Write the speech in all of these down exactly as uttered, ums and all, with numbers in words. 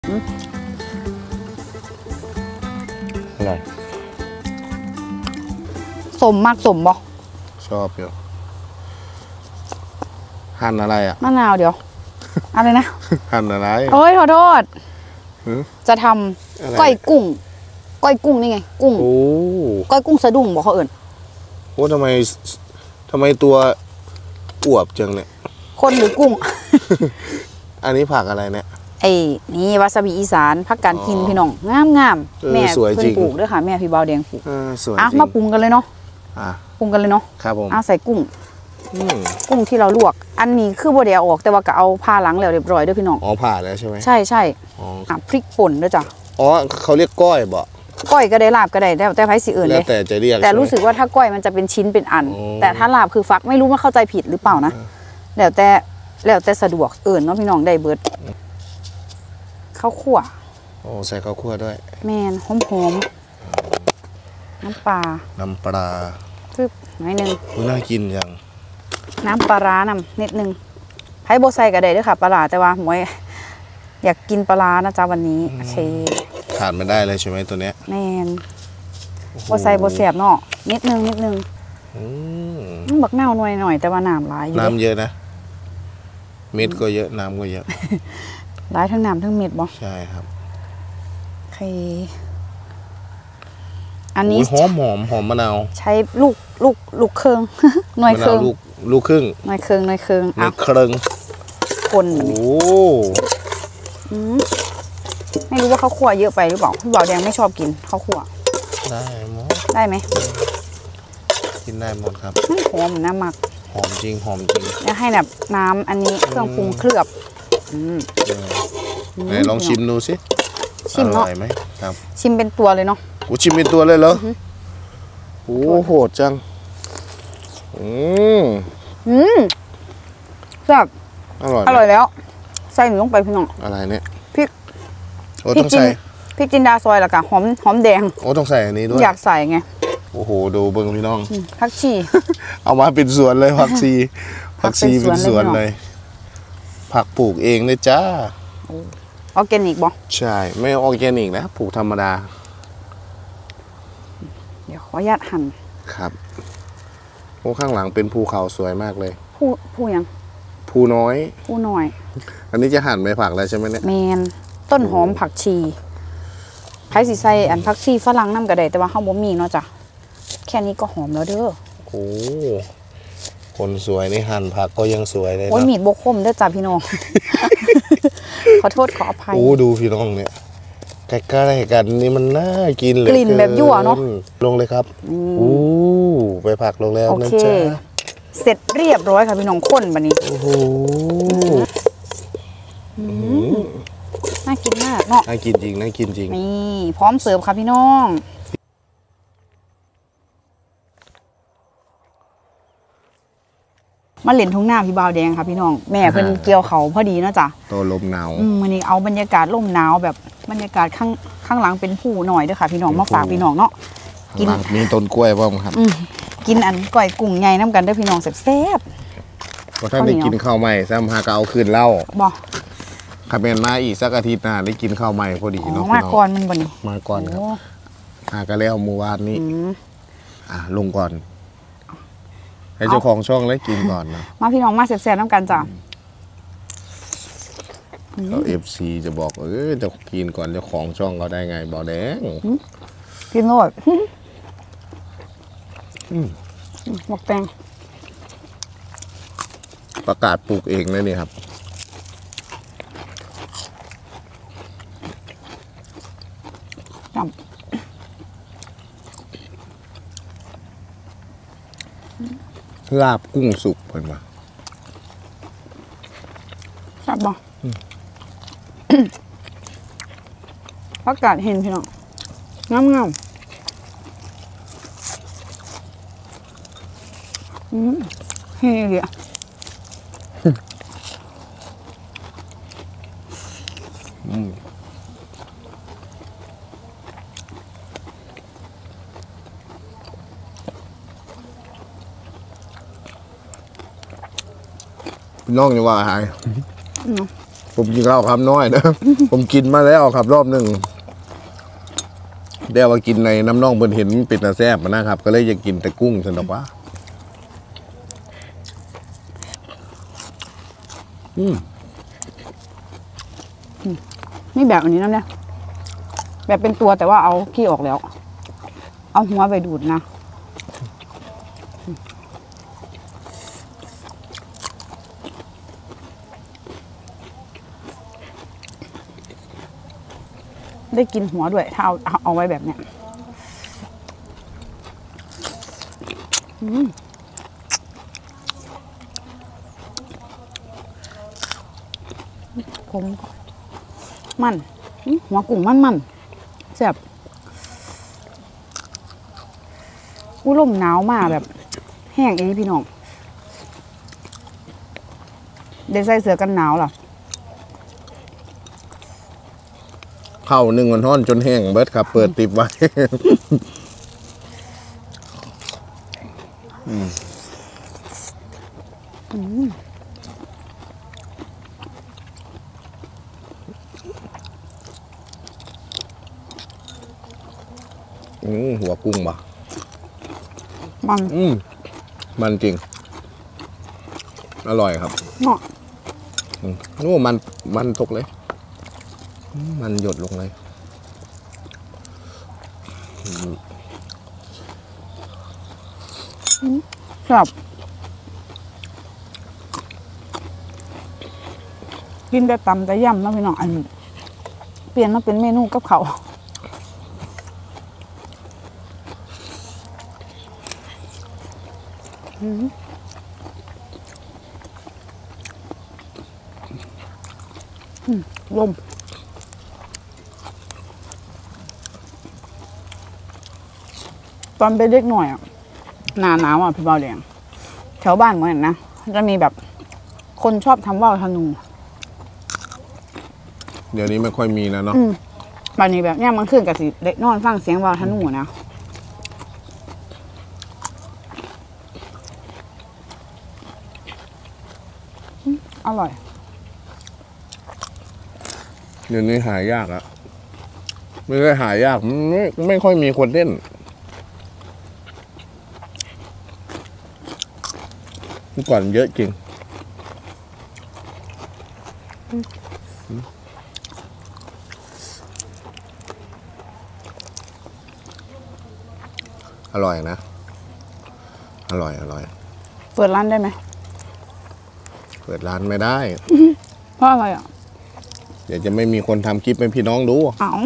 อะไรสมมากสมบ่ชอบอยู่หั่นอะไรอ่ะมะนาวเดี๋ยวอะไรนะหั่นอะไรโอ้ยขอโทษจะทำก้อยกุ้งก้อยกุ้งนี่ไงกุ้งโอ้ก้อยกุ้งสะดุ้งบอกเขาเอิ่นโอ้ทำไมทำไมตัวอวบจังเนี่ยคนหรือกุ้งอันนี้ผักอะไรเนี่ยไอ้นี่วาซาบิอีสานผักการกินพี่น้องงามงามแม่สวยจริงปลูกด้วยค่ะแม่พี่เบาแดงปลูกสวยอ่ะมาปรุงกันเลยเนาะปรุงกันเลยเนาะครับผมอ่ะใส่กุ้งกุ้งที่เราลวกอันนี้คือบ่ได้เอาออกแต่ว่าก็เอาผ่าหลังแล้วเรียบร้อยด้วยพี่น้องอ๋อผ่าแล้วใช่ไหมใช่ใช่อ่ะพริกป่นด้วยจ้ะอ๋อเขาเรียกก้อยบ่ก้อยก็ได้ลาบก็ได้แต่แต่ไผสิอื่นเลยแต่จะเรียกแต่รู้สึกว่าถ้าก้อยมันจะเป็นชิ้นเป็นอันแต่ถ้าลาบคือฟักไม่รู้ว่าเข้าใจผิดหรือเปล่านะแล้วแต่แล้วแต่สะดวกเอื่นเนาะพี่น้องได้เบิดข้าวคั่วโอ้ใส่ข้าวคั่วด้วยแมนหอมหอมน้ำปลาน้ำปลาปึ๊บหน่อยนึงน่ากินจังน้ำปลาร้านำนิดนึงไผ่โบไซก็ได้ด้วยค่ะปลาแต่ว่าหมวยอยากกินปลานะจ๊ะวันนี้โอเคขาดไม่ได้เลยใช่ไหมตัวเนี้ยแมนโบไซโบเสียบเนาะนิดนึงนิดนึงบักเน่าหน่อยหน่อยแต่ว่าน้ำหลายอยู่น้ำเยอะนะเม็ดก็เยอะน้ำก็เยอะหลายทั้งน้ำทั้งเม็ดบ่ใช่ครับโอเคอันนี้หอมหอมหอมมะนาวใช้ลูกลูกลูกเครื่องหน่วยเครื่องลูกลูกครึ่งหน่วยเครื่องหน่วยเครื่องหน่วยเครื่องคนโอ้ไม่รู้ว่าข้าวคั่วเยอะไปหรือเปล่าพี่บ่าวแดงไม่ชอบกินข้าวคั่วได้หมดได้ไหมกินได้หมดครับหอมน้ำหมักหอมจริงหอมจริงแล้วให้แบบน้ำอันนี้เครื่องปรุงเคลือบไหนลองชิมดูสิชิมเนาะไหมครับชิมเป็นตัวเลยเนาะโอ้ชิมเป็นตัวเลยเหรอโอ้โหดจังอืมอืมแซ่บอร่อยอร่อยแล้วใส่หนูลงไปพี่น้องอะไรเนี่ยพริกโอ้ต้องใส่พริกจินดาซอยละกันหอมหอมแดงโอ้ต้องใส่อันนี้ด้วยอยากใส่ไงโอ้โหดูเบิ้งพี่น้องผักชีเอามาเป็นสวนเลยผักชีผักชีเป็นสวนเลยผักปลูกเองเลยจ้าออร์แกนิกบ่ใช่ไม่ออร์แกนิกนะปลูกธรรมดาเดี๋ยวขออนุญาตหั่นครับโอ้ข้างหลังเป็นภูเขาสวยมากเลยภูภูยังภูน้อยภูน้อยอันนี้จะหั่นไม่ผักอะไรใช่ไหมเนี่ยแมนต้นหอมผักชีไผ่สีใส่อันผักชีฝรั่งน้ำกระเดแต่ว่าข้าวบะหมี่เนาะจ้ะแค่นี้ก็หอมแล้วเด้อโอ้คนสวยนี่หั่นผักก็ยังสวยเลยนะโอ้ยมีดบกคมเด้อจ้ะพี่น้องขอโทษขออภัยโอ้ดูพี่น้องเนี่ยใกล้ๆกันนี่มันน่ากินเลยกลิ่นแบบยั่วเนาะลงเลยครับโอ้ไปผักลงแล้วนะจ๊ะเสร็จเรียบร้อยค่ะพี่น้องข้นบัดนี้โอ้โหน่ากินมากเนาะน่ากินจริงน่ากินจริงนี่พร้อมเสิร์ฟค่ะพี่น้องมาเล่นทุ่งนาพี่บ่าวแดงค่ะพี่น้องแม่เพิ่นเกี่ยวเขาพอดีนะจ๊ะโตลมหนาววันนี้เอาบรรยากาศลมหนาวแบบบรรยากาศข้างข้างหลังเป็นผู้หน่อยด้วยค่ะพี่น้องมาฝากพี่น้องเนาะกินมีต้นกล้วยบ้างครับกินอันก่อยกุ้งใหญ่น้ำกันด้วยพี่น้องแซ่บๆพอท่านได้กินข้าวใหม่ซ้ำหากเอาคืนเล่าบ่ขับเป็นมาอีกสักอาทิตย์หน้าได้กินข้าวใหม่พอดีเนาะมาก่อนมันบ่นี่มาก่อนครับหากระแล้วเมื่อวานนี้อ่ะลงก่อนให้เจ้าของช่องเลยกินก่อนนะมาพี่น้องมาแซ่บๆน้ำกันจ้ะเขาเอฟซีจะบอกเออจะกินก่อนเจ้าของช่องเขาได้ไงบ่าวแดงกินโลดหมกแตงประกาศปลูกเองนะนี่ครับลาบกุ้งสุกเพิ่นว่าครับบ่ประกาศเห็นพี่น้องงามงามอืมเฮ้ยเดี๋ยวน้องอยู่ว่าหายปผมกินข้าวคำน้อยนะ ผมกินมาแล้วครับรอบหนึ่งเดี๋ยวว่ากินในน้ำน่องเพิ่นเห็นเป็นตาแซ่บนะครับ ก็เลยอยากกินแต่กุ้งสนุกว่าอืมนี่แบบอันนี้นั่นเนี่ยแบบเป็นตัวแต่ว่าเอาขี้ออกแล้ว เอาหัวไปดูดนะได้กินหัวด้วยถ้าเอาเอาไว้แบบเนี้ยผมมันหัวกุ้งมันมันแซ่บอุ้ลมหนาวมากแบบแห้งเองพี่น้องได้ใส่เสื้อกันหนาวล่ะเข้าหนึ่งวันท่อนจนแห้งเบิดครับ เปิดติบไว้ อืมอืมหัวกุ้งบ่มันอืมมันจริง อร่อยครับเนาะอืมนู่นมันมันตกเลยอืมมันหยดลงเลยอืมครับกินแต่ตำแต่ย่ำนะพี่น้องอันนี้เปลี่ยนมาเป็นเมนูกับเขาว อืมอืมลมตอนเป็นเด็กหน่อยอ่ะหนาหนาวอ่ะพี่เบาแดงแถวบ้านเหมือนนะจะมีแบบคนชอบทำว่าวธนูเดี๋ยวนี้ไม่ค่อยมีนะเนาะอืมบัดนี้แบบเนี้ยมันขึ้นกับสิเด็กนอนฟังเสียงว่าวธนูนะอืมอร่อยเดี๋ยวนี้หายากอะไม่ได้หายากไม่ไม่ค่อยมีคนเล่นเมื่อก่อนเยอะจริงอร่อยนะ อร่อยอร่อยเปิดร้านได้ไหมเปิดร้านไม่ได้เพราะอะไรอ่ะเดี๋ยวจะไม่มีคนทำคลิปให้พี่น้องดูเอ้า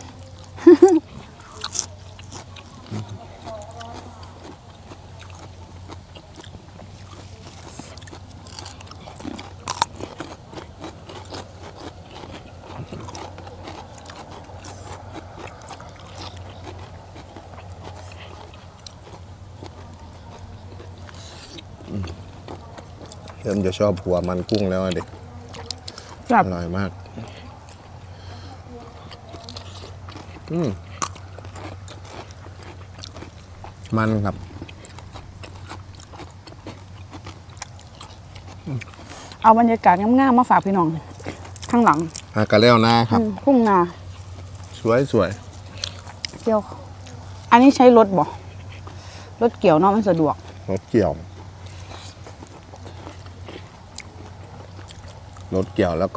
เริ่มจะชอบหัวมันกุ้งแล้วอะเด็กจับอร่อยมาก อืมมันครับเอาบรรยากาศงามๆมาฝากพี่น้องข้างหลังอากาแล้วนะครับอืมทุ่งนาสวยสวยเกี่ยว อันนี้ใช้รถบ่รถเกี่ยวเนาะมันสะดวกรถเกี่ยว รถเกี่ยวแล้วก็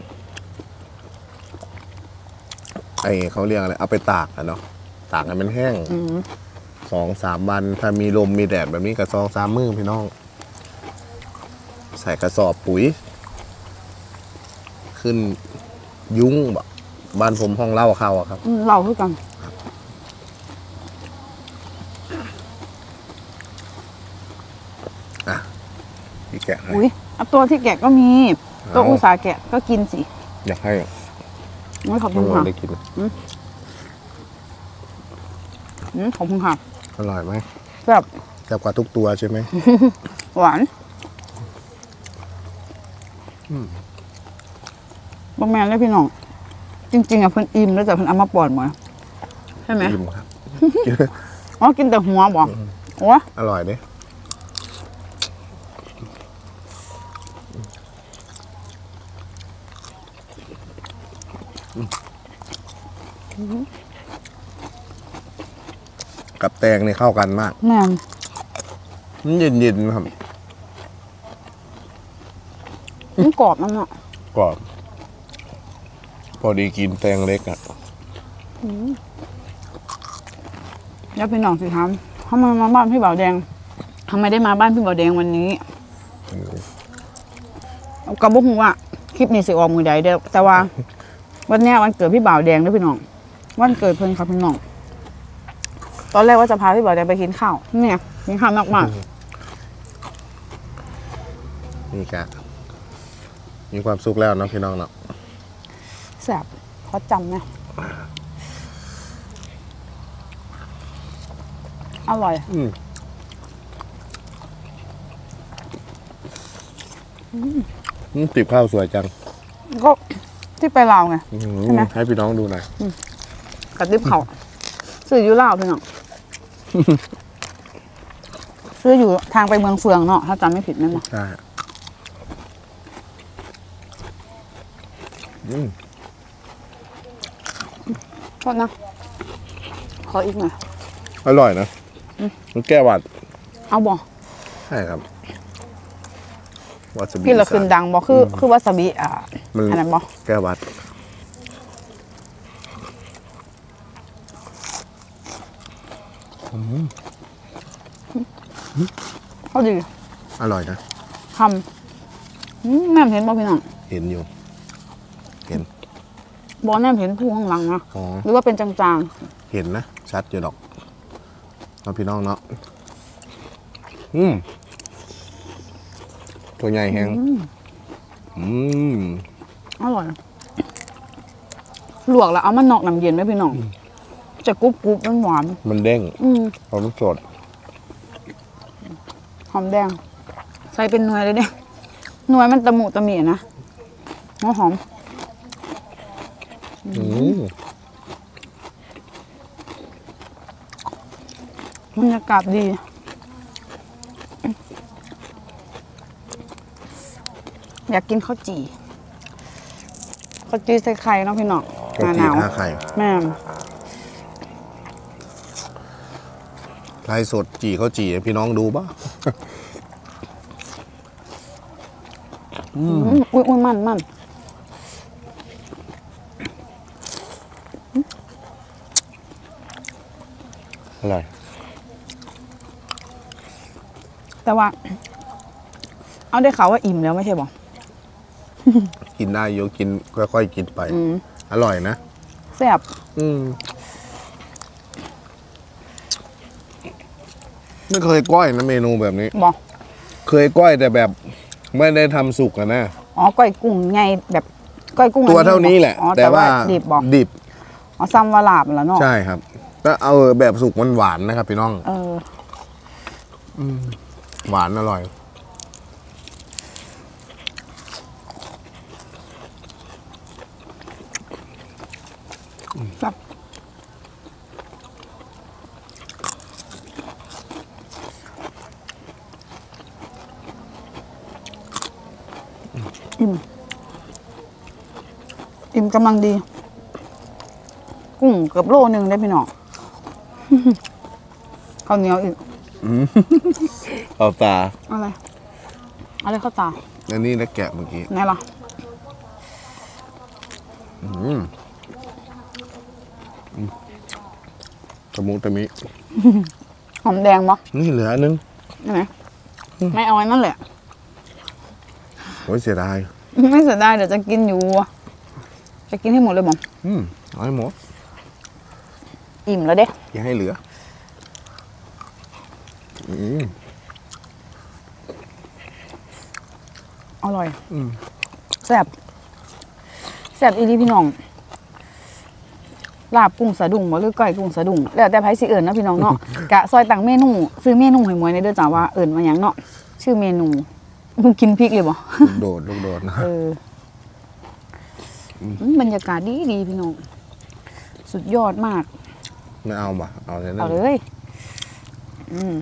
ไอเขาเรียกอะไร เอาไปตากอะเนาะ ตากให้มันแห้งอืมสองสามวัน ถ้ามีลมมีแดดแบบนี้กับสองสามมื้อพี่น้อง ใส่กระสอบปุ๋ย ขึ้นยุ้งแบบบ้านผมห้องเล่าเข้าอะครับอืมเราคือกันพี่แกะให้อุ้ยเอาตัวที่แกะก็มี ตัวเอาอุตสาห์แกะก็กินสิอยากให้ไม่ขอบคุน้อณงค่ะได้กินอืมขอบคุณค่ะอร่อยไหมแบบแซ่บกว่าทุกตัวใช่ไหมหวานบางแมนเลยพี่น้อง จริง ๆอ่ะเพิ่นอิ่มแล้วแต่เพิ่นเอามาปอดหมดใช่ไหมอิ่มครับอ๋อกินแต่หัวบ่โอ้อร่อยดิกับแตงนี่เข้ากันมากแม่นมันเย็นๆครับมันกรอบนั่นเนาะกรอบพอดีกินแตงเล็กอ่ะแล้วพี่น้องสิถามทำไมมาบ้านพี่บ่าวแดงทำไมได้มาบ้านพี่บ่าวแดงวันนี้ก็บอกว่าคลิปนี้สิออกมือใดเด้อแต่ว่า วันเนี้ยวันเกิดพี่บ่าวแดงด้วยพี่น้องวันเกิดเพิ่นครับพี่น้องตอนแรกว่าจะพาพี่บ่าวแดงไปกินข้าวเนี่ยกินข้าวนอกมากนี่กะมีความสุขแล้วเนาะพี่น้องเนาะแซ่บเขาจำนะอร่อยอืมอืมติบข้าวสวยจังก็ที่ไปลาวไงอืใช่ไหมให้พี่น้องดูหน่อยกับดิบเขาซื้ออยู่ลาวพี่น้อง ซื้ออยู่ทางไปเมืองเฟืองเนาะถ้าจำไม่ผิดนั่นเนาะใช่อืมโทษนะขออีกหน่อยอร่อยนะมันแก้หวัดเอาบ่ใช่ครับวาซาบิพี่ละคืนดังบ่คือคือวาซาบิอ่ามันอันนั้นบ่แก้หวัดอืมเขาดีอร่อยนะทำอืมแม่เห็นบ่พี่น้องเห็นอยู่ เห็นบ่แม่เห็นผู้ข้างหลังนะอ๋อหรือว่าเป็นจางเห็นนะ ชัดอยู่ดอกเราพี่น้องเนาะอืมตัวใหญ่แฮงอืมๆอร่อยลวกแล้วเอามานอกน้ำเย็นไว้พี่น้องจะกรุบกรุบมันหวานมันเด้งอืมเพราะมันสดหอมแดง ใส่เป็นหน่วยเลยเนี่ยหน่วยมันตะหมูตะหมีนะหัวหอมอืมบรรยากาศดี อยากกินข้าวจี่ข้าวจี่ใส่ไข่เนาะพี่น้องหก็น้าหจีนาวห้าไข่แม่นไล่สดจีเขาจีให้พี่น้องดูป่ะอืมอุ้ยอุ้ยมันมันอร่อยแต่ว่า เอาได้ข่าวว่าอิ่มแล้วไม่ใช่บ่กินได้โยกินค่อยๆกินไป อร่อยนะแซ่บอืมไม่เคยก้อยนะเมนูแบบนี้บ่เคยก้อยแต่แบบ ไม่ได้ทำสุกอะนะอ๋อก้อยกุ้งไงแบบก้อยกุ้งตัวเท่านี้แหละอ๋อแต่ว่าดิบบ่ดิบอ๋อซ้ำวาลาบแล้วเนาะใช่ครับก็เอาแบบสุกมันหวานนะครับพี่น้องเออหวานอร่อยแซ่บอิ่มอิ่มกำลังดี กุ้งเกือบโลนึงได้พี่น้อง ข้าวเหนียวอีกเอาตาอะไรอะไรข้าวตาอันนี้นะแกะเมื่อกี้ไหนล่ะอืมอืมตะมุตะมิหอมแดงปะนี่เหลืออันนึงไหนไม่เอาไว้นั่นแหละโอ้ยเสียดายไม่เสียดายเดี๋ยวจะกินอยู่ จะกินให้หมดเลยบอมอืมเอาให้หมดอิ่มแล้วเด้อย่าให้เหลืออืมอร่อยอืมแซ่บแซ่บอีดีพี่น้องลาบกุ้งสะดุ้งบ่หรือก้อยกุ้งสะดุ้งแล้วแต่ไผสิเอิญนะพี่น้องเนาะ กะซอยตังเมนูซื้อเมนูให้หมวยในเด้อจ้าว่าเอิญมาหยังเนาะชื่อเมนูมึงกินพริกเลยบ่ลูกโดดลูกโดดนะเอออืมบรรยากาศดีดีพี่น้องสุดยอดมากไม่เอาบ่ะเอาเลยนะเอาเลยอืม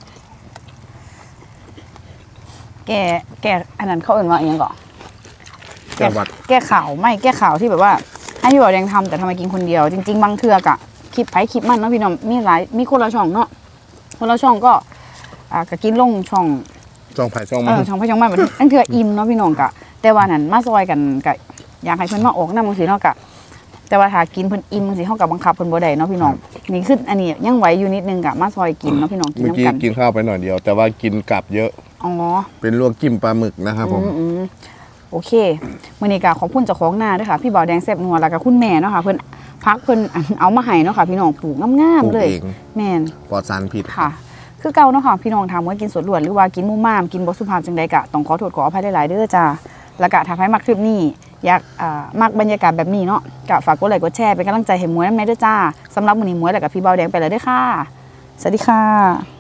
แกแกอันนั้นเขาเอิญว่าอหยังก่อนแก้หวัดแก้ข่าวไม่แก้ข่าวที่แบบว่าให้พี่บอกแดงทำแต่ทำไมกินคนเดียวจริงๆบางเทือกะคลิปไผคลิปมันเนาะพี่น้องมีหลายมีคนละช่องเนาะคนละช่องก็อ่าก็กินลงช่องช่องไผ่ช่องเอมันอช่องไผช่องมันแบบนั่นคืออิ่มเนาะพี่น้องกะแต่ว่านั่นมาซอยกันกะอยากให้เพิ่นมาออกนำจังซี่เนาะกะแต่ว่าถ้ากินเพิ่นอิ่มจังซี่เฮาก็บังคับเพิ่นบ่ได้เนาะพี่น้องนี่คืออันนี้ยังไหวอยู่นิดนึงกะมาซอยกินเนาะพี่น้องกินเมื่อกี้น้ำกันกินข้าวไปหน่อยเดียว แต่ว่ากินกลับเยอะอ๋อเป็นลวกจิ้มปลาหมึกนะครับผมอืมโอเคมื้อนี้ก็ขอบคุณเจ้าของนาด้วยค่ะพี่บ่าวแดงแซ่บนัวแล้วก็คุณแม่เนาะค่ะเพิ่นพักเพิ่นเอามาให้เนาะค่ะพี่น้องปลูกงามๆเลยปลูกเองแม่นปลอดสารพิษค่ะ คือเก่าเนาะค่ะพี่น้องถามว่ากินสดล้วนหรือว่ากินมุมมามกินบ่สุภาพจังใดกะต้องขอโทษขออภัยหลายๆเด้อจ้าแล้วก็ถ้าใครมักคลิปนี้อยากอ่ามักบรรยากาศแบบนี้เนาะก็ฝากกดไลค์กดแชร์เป็นกำลังใจให้หมวยนำแม่เด้อจ้าสำหรับมื้อนี้หมวยแล้วก็พี่บ่าวแดงไปแล้วเด้อค่ะสวัสดีค่ะ